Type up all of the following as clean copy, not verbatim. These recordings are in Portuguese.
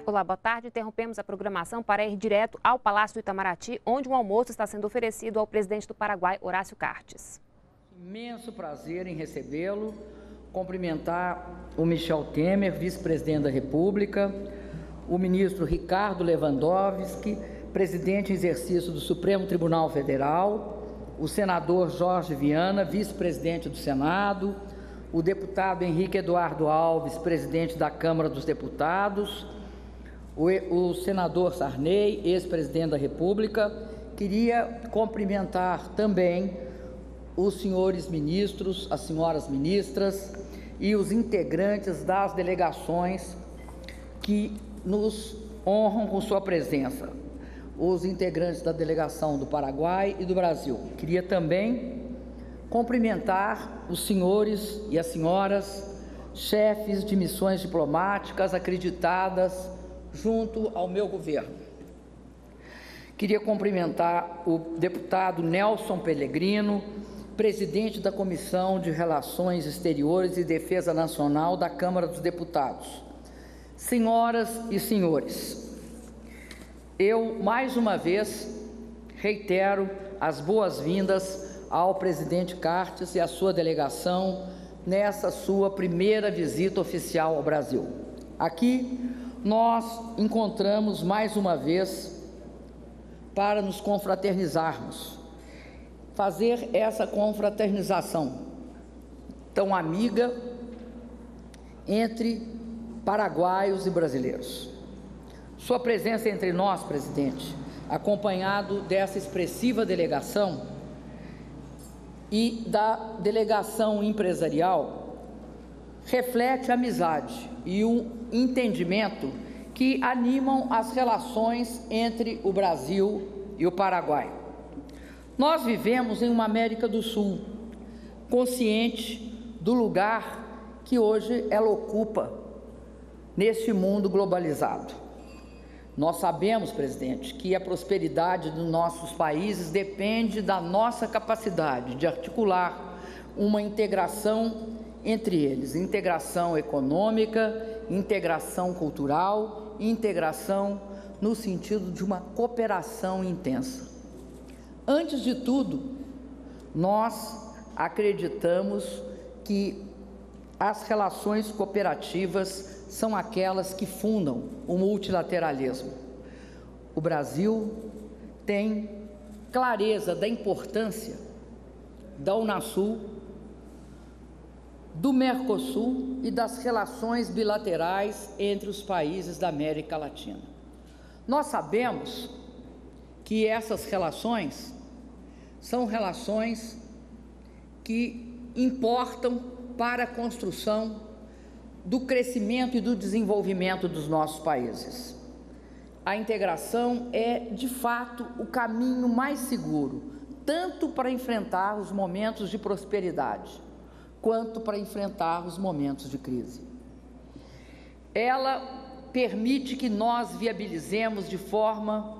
Olá, boa tarde. Interrompemos a programação para ir direto ao Palácio do Itamaraty, onde um almoço está sendo oferecido ao presidente do Paraguai, Horácio Cartes. Imenso prazer em recebê-lo, cumprimentar o Michel Temer, vice-presidente da República, o ministro Ricardo Lewandowski, presidente em exercício do Supremo Tribunal Federal, o senador Jorge Viana, vice-presidente do Senado, o deputado Henrique Eduardo Alves, presidente da Câmara dos Deputados, o senador Sarney, ex-presidente da República. Queria cumprimentar também os senhores ministros, as senhoras ministras e os integrantes das delegações que nos honram com sua presença, os integrantes da delegação do Paraguai e do Brasil. Queria também cumprimentar os senhores e as senhoras chefes de missões diplomáticas acreditadas junto ao meu governo. Queria cumprimentar o deputado Nelson Pellegrino, presidente da Comissão de Relações Exteriores e Defesa Nacional da Câmara dos Deputados. Senhoras e senhores, eu mais uma vez reitero as boas-vindas ao presidente Cartes e à sua delegação nessa sua primeira visita oficial ao Brasil. Aqui nós encontramos mais uma vez para nos confraternizarmos, fazer essa confraternização tão amiga entre paraguaios e brasileiros. Sua presença entre nós, presidente, acompanhado dessa expressiva delegação e da delegação empresarial, reflete a amizade e o entendimento que animam as relações entre o Brasil e o Paraguai. Nós vivemos em uma América do Sul, consciente do lugar que hoje ela ocupa neste mundo globalizado. Nós sabemos, presidente, que a prosperidade dos nossos países depende da nossa capacidade de articular uma integração entre eles, integração econômica, integração cultural, integração no sentido de uma cooperação intensa. Antes de tudo, nós acreditamos que as relações cooperativas são aquelas que fundam o multilateralismo. O Brasil tem clareza da importância da Unasul, do Mercosul e das relações bilaterais entre os países da América Latina. Nós sabemos que essas relações são relações que importam para a construção do crescimento e do desenvolvimento dos nossos países. A integração é, de fato, o caminho mais seguro, tanto para enfrentar os momentos de prosperidade, quanto para enfrentar os momentos de crise. Ela permite que nós viabilizemos de forma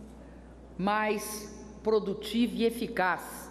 mais produtiva e eficaz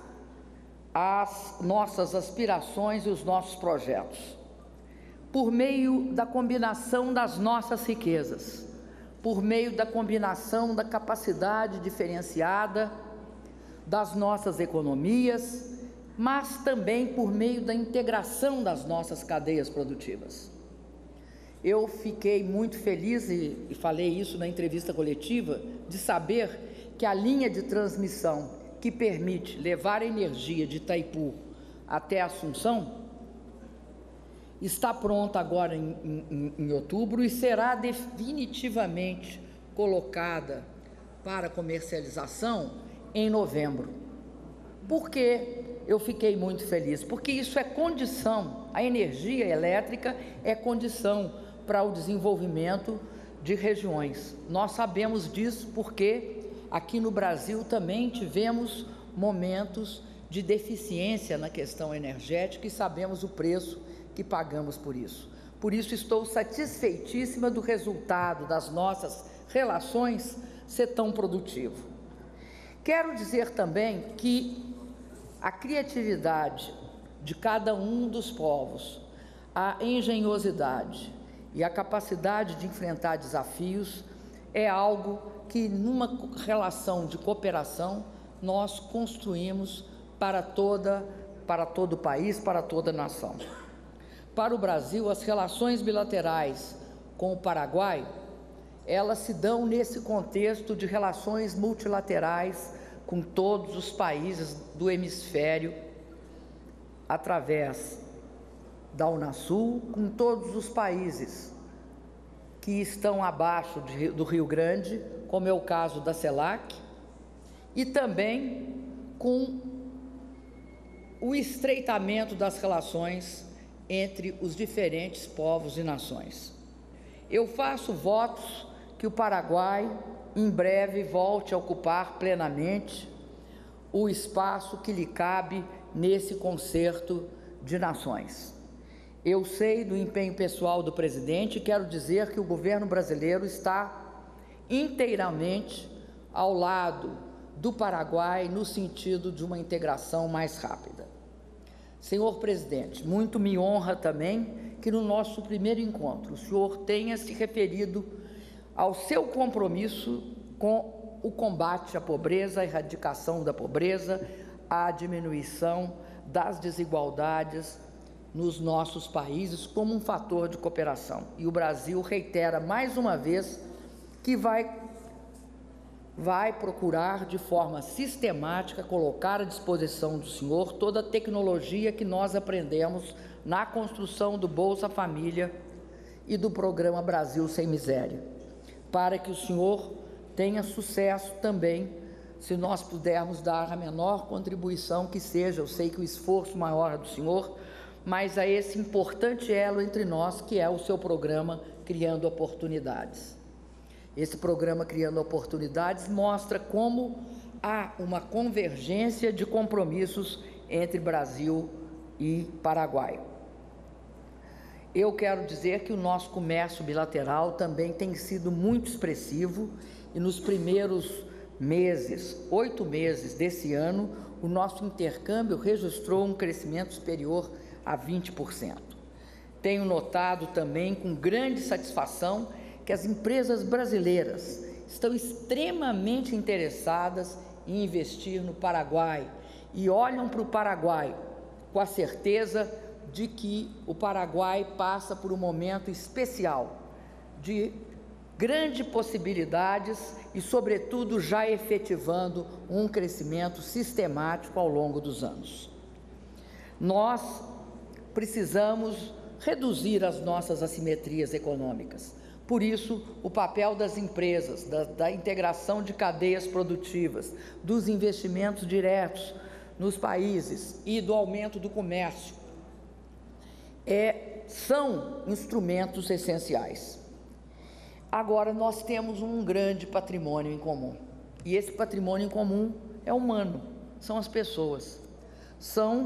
as nossas aspirações e os nossos projetos, por meio da combinação das nossas riquezas, por meio da combinação da capacidade diferenciada das nossas economias, mas também por meio da integração das nossas cadeias produtivas. Eu fiquei muito feliz, e falei isso na entrevista coletiva, de saber que a linha de transmissão que permite levar a energia de Itaipu até Assunção está pronta agora em outubro e será definitivamente colocada para comercialização em novembro. Por que eu fiquei muito feliz? Porque isso é condição, a energia elétrica é condição para o desenvolvimento de regiões. Nós sabemos disso porque aqui no Brasil também tivemos momentos de deficiência na questão energética e sabemos o preço que pagamos por isso. Por isso estou satisfeitíssima do resultado das nossas relações ser tão produtivo. Quero dizer também que a criatividade de cada um dos povos, a engenhosidade e a capacidade de enfrentar desafios é algo que, numa relação de cooperação, nós construímos para todo o país, para toda a nação. Para o Brasil, as relações bilaterais com o Paraguai, elas se dão nesse contexto de relações multilaterais com todos os países do hemisfério, através da Unasul, com todos os países que estão abaixo do Rio Grande, como é o caso da CELAC, e também com o estreitamento das relações entre os diferentes povos e nações. Eu faço votos que o Paraguai, em breve, volte a ocupar plenamente o espaço que lhe cabe nesse concerto de nações. Eu sei do empenho pessoal do presidente e quero dizer que o governo brasileiro está inteiramente ao lado do Paraguai no sentido de uma integração mais rápida. Senhor presidente, muito me honra também que no nosso primeiro encontro o senhor tenha se referido ao seu compromisso com o combate à pobreza, a erradicação da pobreza, a diminuição das desigualdades nos nossos países como um fator de cooperação. E o Brasil reitera mais uma vez que vai procurar de forma sistemática colocar à disposição do senhor toda a tecnologia que nós aprendemos na construção do Bolsa Família e do programa Brasil Sem Miséria, para que o senhor tenha sucesso também, se nós pudermos dar a menor contribuição que seja. Eu sei que o esforço maior é do senhor, mas a esse importante elo entre nós, que é o seu programa Criando Oportunidades. Esse programa Criando Oportunidades mostra como há uma convergência de compromissos entre Brasil e Paraguai. Eu quero dizer que o nosso comércio bilateral também tem sido muito expressivo e nos primeiros meses, 8 meses desse ano, o nosso intercâmbio registrou um crescimento superior a 20%. Tenho notado também com grande satisfação que as empresas brasileiras estão extremamente interessadas em investir no Paraguai e olham para o Paraguai com a certeza de que o Paraguai passa por um momento especial de grandes possibilidades e, sobretudo, já efetivando um crescimento sistemático ao longo dos anos. Nós precisamos reduzir as nossas assimetrias econômicas. Por isso, o papel das empresas, da integração de cadeias produtivas, dos investimentos diretos nos países e do aumento do comércio são instrumentos essenciais. Agora, nós temos um grande patrimônio em comum, e esse patrimônio em comum é humano, são as pessoas, são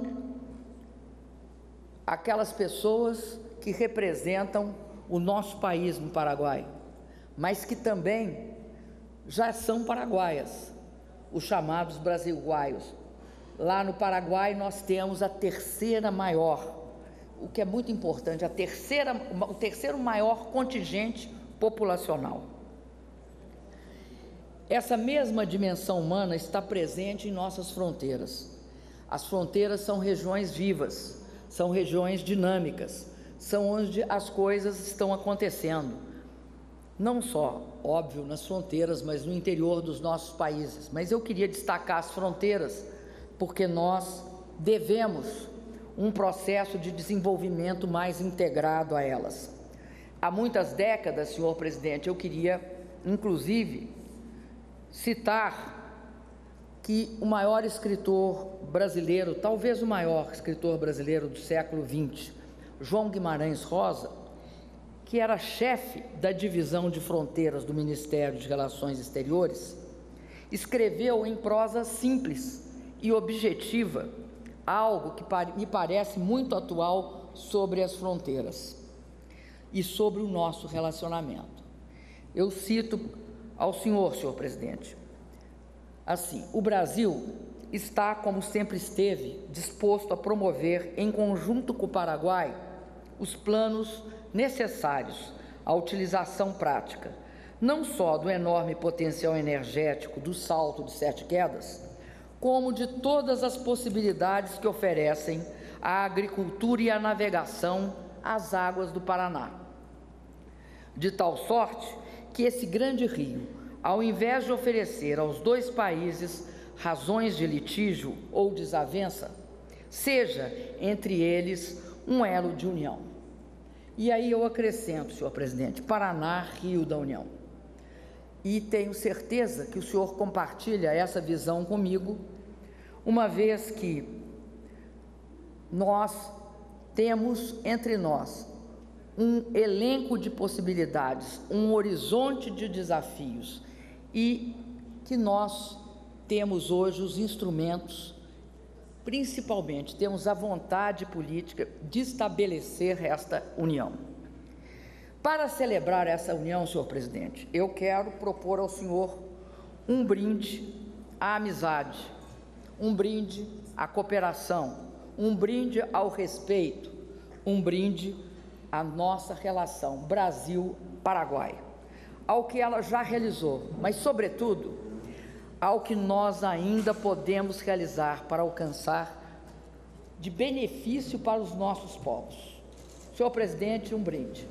aquelas pessoas que representam o nosso país no Paraguai, mas que também já são paraguaias, os chamados brasilguaios. Lá no Paraguai nós temos a terceira maior, o que é muito importante, o terceiro maior contingente populacional. Essa mesma dimensão humana está presente em nossas fronteiras. As fronteiras são regiões vivas, são regiões dinâmicas, são onde as coisas estão acontecendo, não só, óbvio, nas fronteiras, mas no interior dos nossos países. Mas eu queria destacar as fronteiras, porque nós devemos um processo de desenvolvimento mais integrado a elas. Há muitas décadas, senhor presidente, eu queria, inclusive, citar que o maior escritor brasileiro, talvez o maior escritor brasileiro do século XX, João Guimarães Rosa, que era chefe da divisão de fronteiras do Ministério de Relações Exteriores, escreveu em prosa simples e objetiva algo que me parece muito atual sobre as fronteiras e sobre o nosso relacionamento. Eu cito ao senhor presidente, assim: o Brasil está, como sempre esteve, disposto a promover, em conjunto com o Paraguai, os planos necessários à utilização prática, não só do enorme potencial energético do Salto de Sete Quedas, como de todas as possibilidades que oferecem a agricultura e a navegação às águas do Paraná. De tal sorte que esse grande rio, ao invés de oferecer aos dois países razões de litígio ou desavença, seja entre eles um elo de união. E aí eu acrescento, senhor presidente, Paraná, Rio da União. E tenho certeza que o senhor compartilha essa visão comigo, uma vez que nós temos entre nós um elenco de possibilidades, um horizonte de desafios e que nós temos hoje os instrumentos, principalmente temos a vontade política de estabelecer esta união. Para celebrar essa união, senhor presidente, eu quero propor ao senhor um brinde à amizade, um brinde à cooperação, um brinde ao respeito, um brinde à nossa relação Brasil-Paraguai, ao que ela já realizou, mas, sobretudo, ao que nós ainda podemos realizar para alcançar de benefício para os nossos povos. Senhor presidente, um brinde.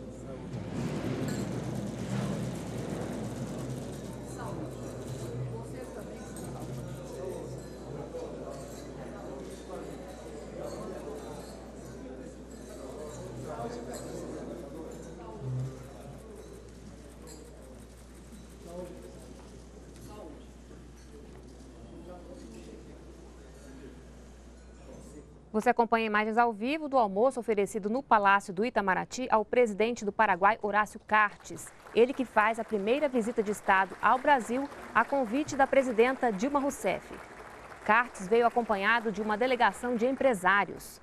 Você acompanha imagens ao vivo do almoço oferecido no Palácio do Itamaraty ao presidente do Paraguai, Horácio Cartes. Ele que faz a primeira visita de Estado ao Brasil a convite da presidenta Dilma Rousseff. Cartes veio acompanhado de uma delegação de empresários.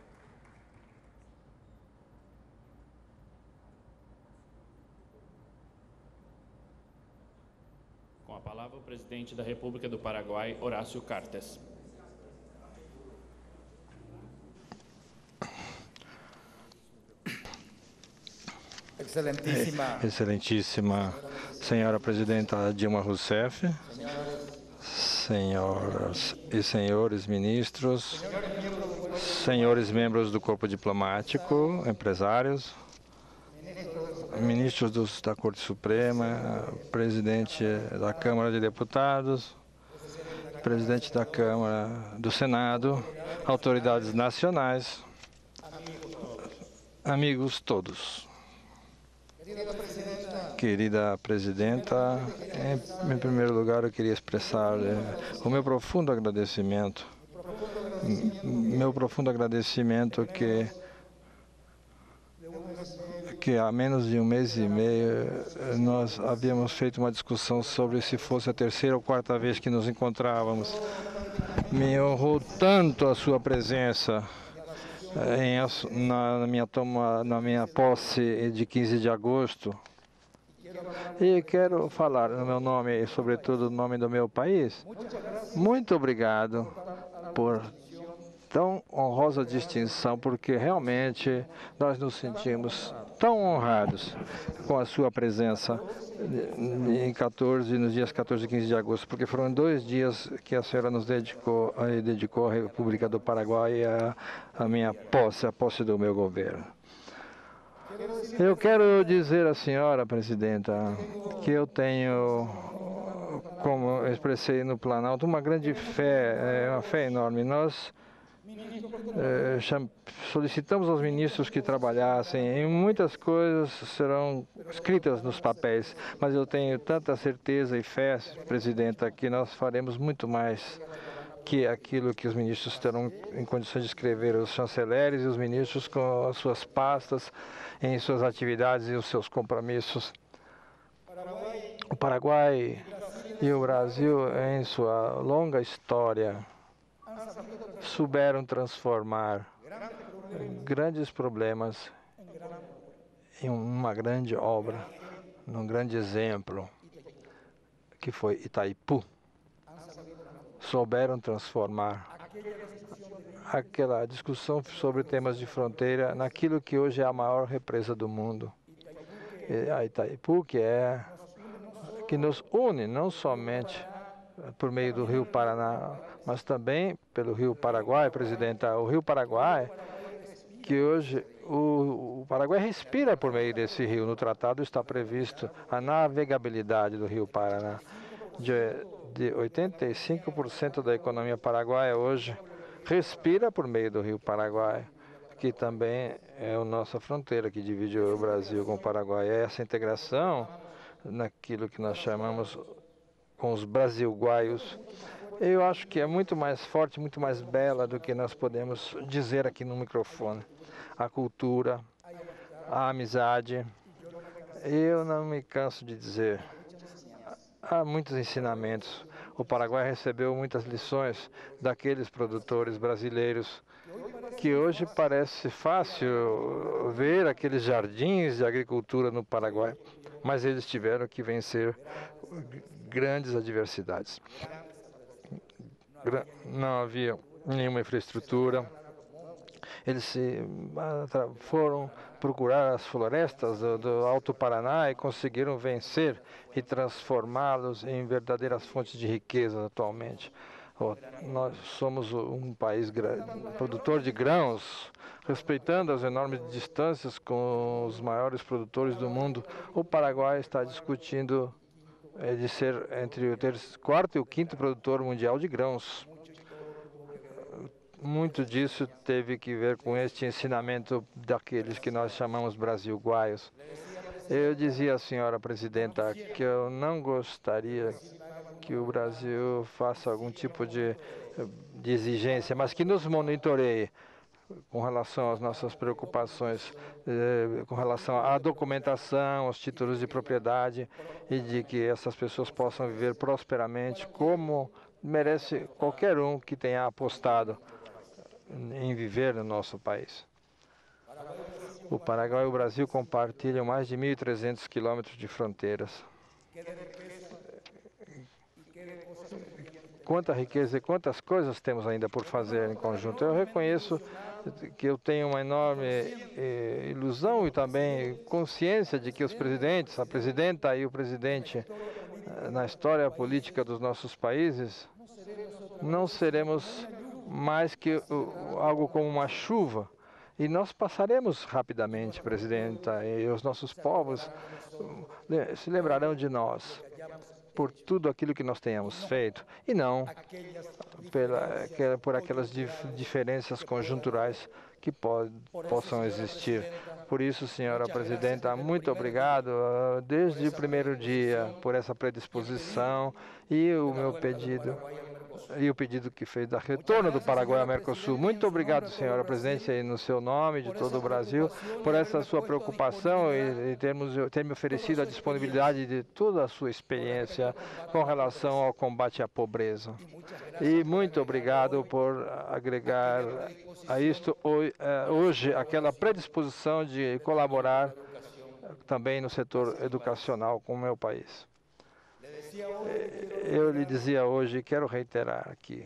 Com a palavra, o presidente da República do Paraguai, Horácio Cartes. Excelentíssima senhora presidenta Dilma Rousseff, senhoras e senhores ministros, senhores membros do corpo diplomático, empresários, ministros da Corte Suprema, presidente da Câmara de Deputados, presidente da Câmara do Senado, autoridades nacionais, amigos todos. Querida presidenta, em primeiro lugar eu queria expressar o meu profundo agradecimento que há menos de um mês e meio nós havíamos feito uma discussão sobre se fosse a terceira ou quarta vez que nos encontrávamos. Me honrou tanto a sua presença na minha posse de 15 de agosto. E quero falar no meu nome e, sobretudo, no nome do meu país. Muito obrigado por tão honrosa distinção, porque realmente nós nos sentimos tão honrados com a sua presença nos dias 14 e 15 de agosto, porque foram 2 dias que a senhora nos dedicou à República do Paraguai e à minha posse, a posse do meu governo. Eu quero dizer à senhora presidenta que eu tenho, como eu expressei no Planalto, uma grande fé, uma fé enorme. Nós solicitamos aos ministros que trabalhassem e muitas coisas serão escritas nos papéis, mas eu tenho tanta certeza e fé, presidenta, que nós faremos muito mais que aquilo que os ministros terão em condições de escrever, os chanceleres e os ministros com as suas pastas, em suas atividades e os seus compromissos. O Paraguai e o Brasil, em sua longa história, souberam transformar grandes problemas em uma grande obra, num grande exemplo, que foi Itaipu. Souberam transformar aquela discussão sobre temas de fronteira naquilo que hoje é a maior represa do mundo. A Itaipu, que nos une não somente por meio do Rio Paraná, mas também pelo Rio Paraguai, Presidenta. O Rio Paraguai, que hoje o Paraguai respira por meio desse rio. No tratado está previsto a navegabilidade do Rio Paraná. De 85% da economia paraguaia hoje respira por meio do Rio Paraguai, que também é a nossa fronteira que divide o Brasil com o Paraguai. Essa integração naquilo que nós chamamos com os brasilguaios, eu acho que é muito mais forte, muito mais bela do que nós podemos dizer aqui no microfone. A cultura, a amizade, eu não me canso de dizer. Há muitos ensinamentos. O Paraguai recebeu muitas lições daqueles produtores brasileiros que hoje parece fácil ver aqueles jardins de agricultura no Paraguai, mas eles tiveram que vencer grandes adversidades. Não havia nenhuma infraestrutura. Eles foram procurar as florestas do Alto Paraná e conseguiram vencer e transformá-los em verdadeiras fontes de riqueza atualmente. Nós somos um país produtor de grãos, respeitando as enormes distâncias com os maiores produtores do mundo. O Paraguai está discutindo de ser entre o quarto e o quinto produtor mundial de grãos. Muito disso teve que ver com este ensinamento daqueles que nós chamamos brasilguaios. Eu dizia à senhora presidenta que eu não gostaria que o Brasil faça algum tipo de exigência, mas que nos monitoreie com relação às nossas preocupações, com relação à documentação, aos títulos de propriedade, e de que essas pessoas possam viver prosperamente como merece qualquer um que tenha apostado em viver no nosso país. O Paraguai e o Brasil compartilham mais de 1.300 quilômetros de fronteiras. Quanta riqueza e quantas coisas temos ainda por fazer em conjunto. Eu reconheço que eu tenho uma enorme ilusão e também consciência de que os presidentes, a presidenta e o presidente, na história política dos nossos países, não seremos mais que algo como uma chuva. E nós passaremos rapidamente, presidenta, e os nossos povos se lembrarão de nós por tudo aquilo que nós tenhamos feito, e não por aquelas diferenças conjunturais que possam existir. Por isso, senhora presidenta, muito obrigado desde o primeiro dia por essa predisposição e o meu pedido. E o pedido que fez da retorno do Paraguai ao Mercosul. Muito obrigado, senhora presidente, e no seu nome, de todo o Brasil, por essa sua preocupação e ter me oferecido a disponibilidade de toda a sua experiência com relação ao combate à pobreza. E muito obrigado por agregar a isto hoje aquela predisposição de colaborar também no setor educacional com o meu país. Eu lhe dizia hoje, e quero reiterar aqui,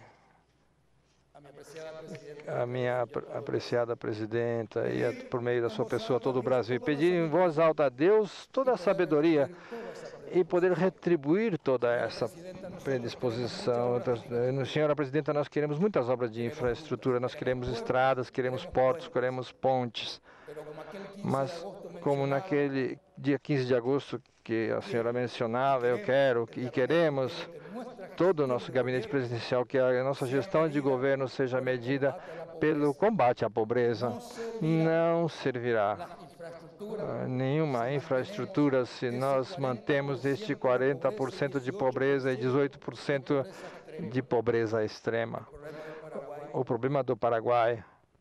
a minha apreciada presidenta e por meio da sua pessoa todo o Brasil, e pedir em voz alta a Deus toda a sabedoria e poder retribuir toda essa predisposição. Senhora presidenta, nós queremos muitas obras de infraestrutura, nós queremos estradas, queremos portos, queremos pontes, mas como naquele dia 15 de agosto que a senhora mencionava, eu quero e queremos todo o nosso gabinete presidencial que a nossa gestão de governo seja medida pelo combate à pobreza. Não servirá nenhuma infraestrutura se nós mantemos este 40% de pobreza e 18% de pobreza extrema. O problema do Paraguai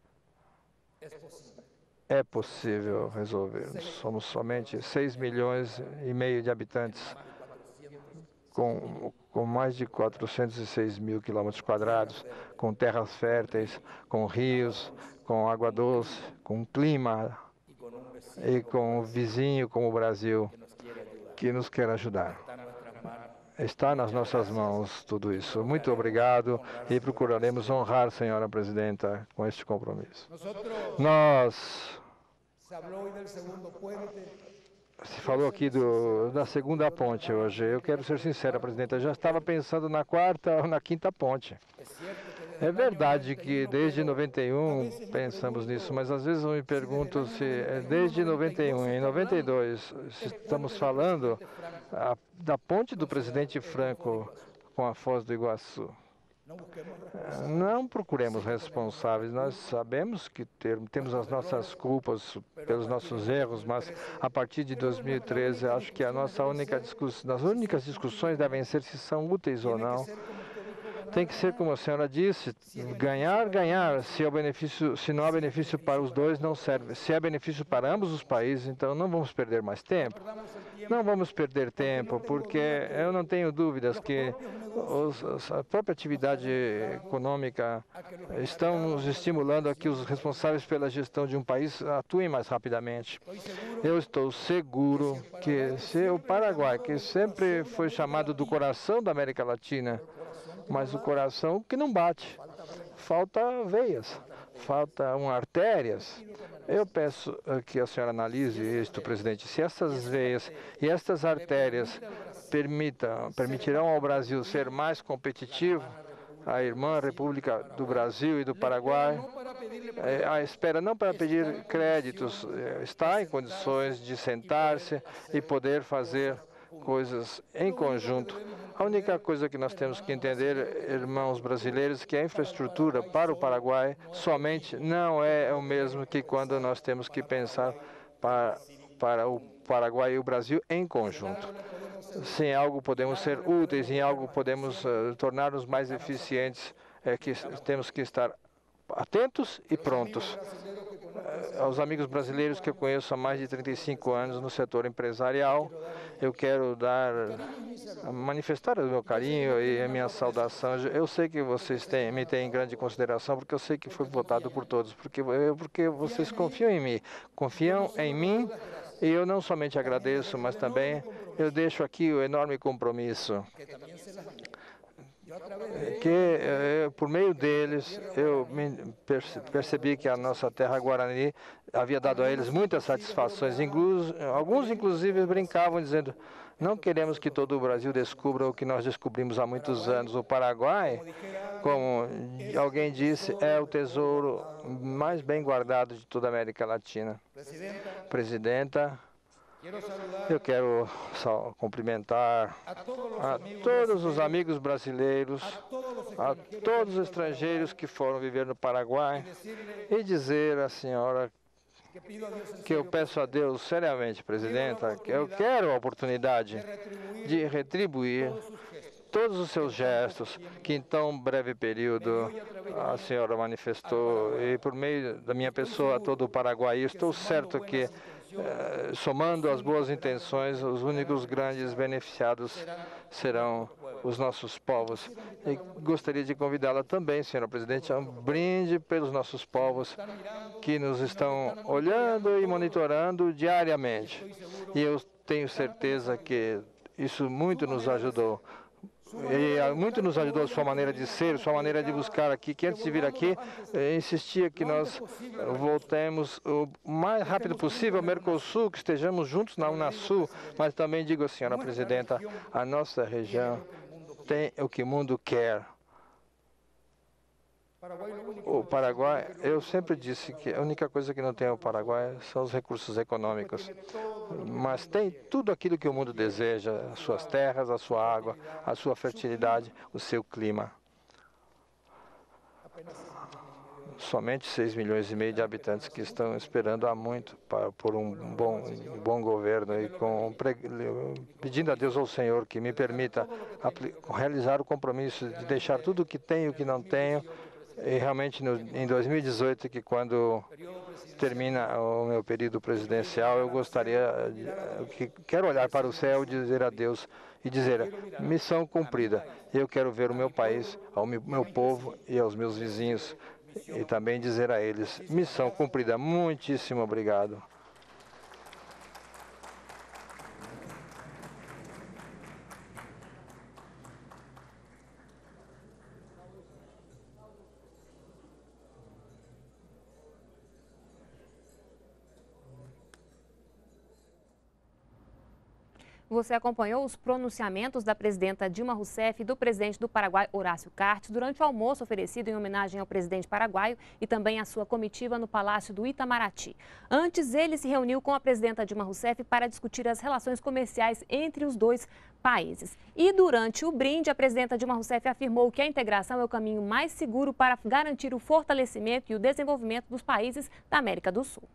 é possível resolver. Somos somente 6,5 milhões de habitantes, com mais de 406 mil quilômetros quadrados, com terras férteis, com rios, com água doce, com clima e com um vizinho como o Brasil, que nos quer ajudar. Está nas nossas mãos tudo isso. Muito obrigado e procuraremos honrar, senhora presidenta, com este compromisso. Nós... Se falou aqui da segunda ponte hoje. Eu quero ser sincera, presidenta, eu já estava pensando na quarta ou na quinta ponte. É verdade que desde 91 pensamos nisso, mas às vezes eu me pergunto se desde 91 em 92 se estamos falando da ponte do presidente Franco com a Foz do Iguaçu. Não procuremos responsáveis, nós sabemos que temos as nossas culpas pelos nossos erros, mas a partir de 2013 acho que as únicas discussões devem ser se são úteis ou não. Tem que ser como a senhora disse, ganhar, ganhar. Se não há benefício para os dois, não serve. Se há benefício para ambos os países, então não vamos perder mais tempo. Não vamos perder tempo, porque eu não tenho dúvidas que a própria atividade econômica estão nos estimulando a que os responsáveis pela gestão de um país atuem mais rapidamente. Eu estou seguro que se o Paraguai, que sempre foi chamado do coração da América Latina, mas o coração que não bate. Falta veias, faltam artérias. Eu peço que a senhora analise isto, presidente. Se essas veias e estas artérias permitirão ao Brasil ser mais competitivo, a irmã República do Brasil e do Paraguai, a espera não para pedir créditos, está em condições de sentar-se e poder fazer coisas em conjunto. A única coisa que nós temos que entender, irmãos brasileiros, que a infraestrutura para o Paraguai somente não é o mesmo que quando nós temos que pensar para o Paraguai e o Brasil em conjunto. Se em algo podemos ser úteis, em algo podemos tornar-nos mais eficientes, é que temos que estar atentos e prontos. Aos amigos brasileiros que eu conheço há mais de 35 anos no setor empresarial, eu quero manifestar o meu carinho e a minha saudação. Eu sei que vocês me têm em grande consideração, porque eu sei que foi votado por todos, porque vocês confiam em mim, e eu não somente agradeço, mas também eu deixo aqui o enorme compromisso que por meio deles eu percebi que a nossa terra Guarani havia dado a eles muitas satisfações. Alguns inclusive brincavam dizendo: não queremos que todo o Brasil descubra o que nós descobrimos há muitos anos. O Paraguai, como alguém disse, é o tesouro mais bem guardado de toda a América Latina. Presidenta, eu quero cumprimentar a todos os amigos brasileiros, a todos os estrangeiros que foram viver no Paraguai e dizer à senhora que eu peço a Deus seriamente, presidenta, que eu quero a oportunidade de retribuir todos os seus gestos que em tão breve período a senhora manifestou, e por meio da minha pessoa todo o Paraguai. Estou certo que somando as boas intenções, os únicos grandes beneficiados serão os nossos povos. E gostaria de convidá-la também, senhora presidente, a um brinde pelos nossos povos que nos estão olhando e monitorando diariamente. E eu tenho certeza que isso muito nos ajudou. E muito nos ajudou a sua maneira de ser, sua maneira de buscar aqui, que antes de vir aqui, insistia que nós voltemos o mais rápido possível ao Mercosul, que estejamos juntos na Unasul, mas também digo à senhora presidenta, a nossa região tem o que o mundo quer. O Paraguai, eu sempre disse que a única coisa que não tem o Paraguai são os recursos econômicos, mas tem tudo aquilo que o mundo deseja: as suas terras, a sua água, a sua fertilidade, o seu clima. Somente 6,5 milhões de habitantes que estão esperando há muito por um bom governo, e pedindo a Deus ao Senhor que me permita realizar o compromisso de deixar tudo o que tenho e o que não tenho. E realmente em 2018, que quando termina o meu período presidencial, eu quero olhar para o céu e dizer a Deus e dizer: missão cumprida. Eu quero ver o meu país, ao meu povo e aos meus vizinhos, e também dizer a eles: missão cumprida. Muitíssimo obrigado. Você acompanhou os pronunciamentos da presidenta Dilma Rousseff e do presidente do Paraguai, Horácio Cartes, durante o almoço oferecido em homenagem ao presidente paraguaio e também à sua comitiva no Palácio do Itamaraty. Antes, ele se reuniu com a presidenta Dilma Rousseff para discutir as relações comerciais entre os dois países. E durante o brinde, a presidenta Dilma Rousseff afirmou que a integração é o caminho mais seguro para garantir o fortalecimento e o desenvolvimento dos países da América do Sul.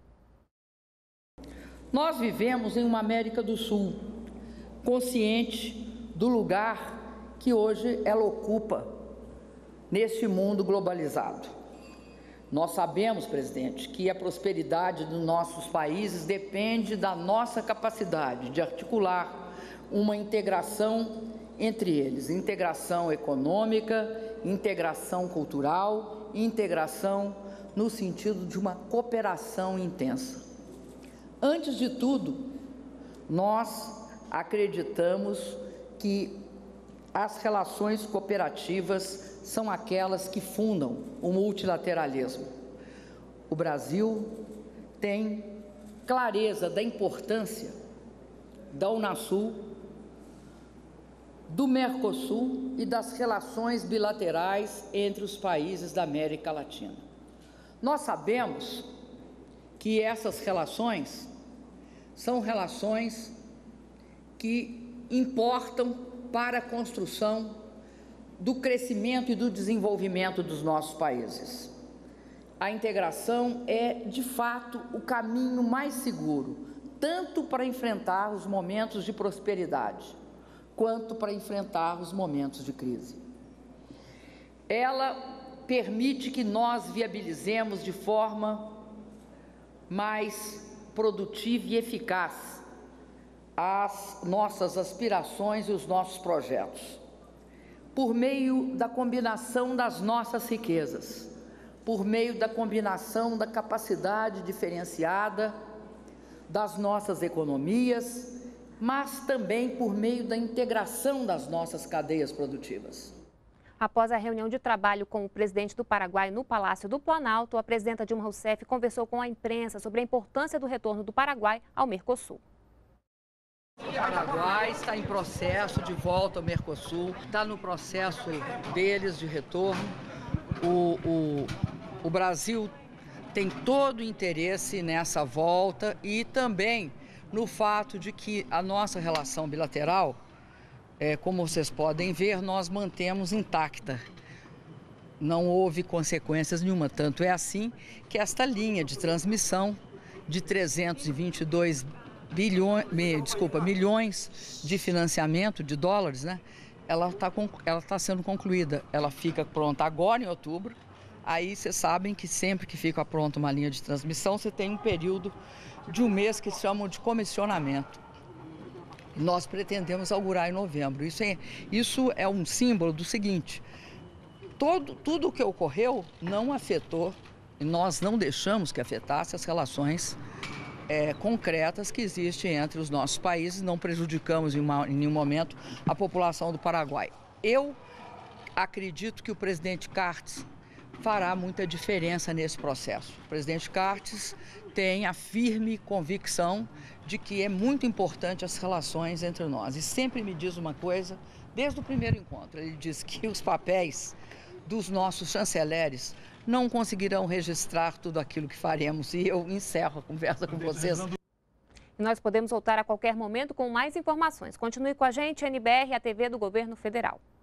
Nós vivemos em uma América do Sul consciente do lugar que hoje ela ocupa neste mundo globalizado. Nós sabemos, presidente, que a prosperidade dos nossos países depende da nossa capacidade de articular uma integração entre eles, integração econômica, integração cultural, integração no sentido de uma cooperação intensa. Antes de tudo, nós acreditamos que as relações cooperativas são aquelas que fundam o multilateralismo. O Brasil tem clareza da importância da Unasul, do Mercosul e das relações bilaterais entre os países da América Latina. Nós sabemos que essas relações são relações que importam para a construção do crescimento e do desenvolvimento dos nossos países. A integração é, de fato, o caminho mais seguro, tanto para enfrentar os momentos de prosperidade, quanto para enfrentar os momentos de crise. Ela permite que nós viabilizemos de forma mais produtiva e eficaz as nossas aspirações e os nossos projetos, por meio da combinação das nossas riquezas, por meio da combinação da capacidade diferenciada das nossas economias, mas também por meio da integração das nossas cadeias produtivas. Após a reunião de trabalho com o presidente do Paraguai no Palácio do Planalto, a presidenta Dilma Rousseff conversou com a imprensa sobre a importância do retorno do Paraguai ao Mercosul. O Paraguai está em processo de volta ao Mercosul, está no processo deles de retorno. O Brasil tem todo o interesse nessa volta e também no fato de que a nossa relação bilateral, como vocês podem ver, nós mantemos intacta. Não houve consequências nenhuma, tanto é assim que esta linha de transmissão de 322 milhões de financiamento de dólares, né? Ela está sendo concluída. Ela fica pronta agora em outubro. Aí vocês sabem que sempre que fica pronta uma linha de transmissão, você tem um período de um mês que chamam de comissionamento. Nós pretendemos inaugurar em novembro. Isso é um símbolo do seguinte: tudo o que ocorreu não afetou, e nós não deixamos que afetasse as relações concretas que existem entre os nossos países, não prejudicamos em nenhum momento a população do Paraguai. Eu acredito que o presidente Cartes fará muita diferença nesse processo. O presidente Cartes tem a firme convicção de que é muito importante as relações entre nós. E sempre me diz uma coisa, desde o primeiro encontro, ele diz que os papéis dos nossos chanceleres não conseguirão registrar tudo aquilo que faremos. E eu encerro a conversa com vocês. Nós podemos voltar a qualquer momento com mais informações. Continue com a gente, NBR, a TV do Governo Federal.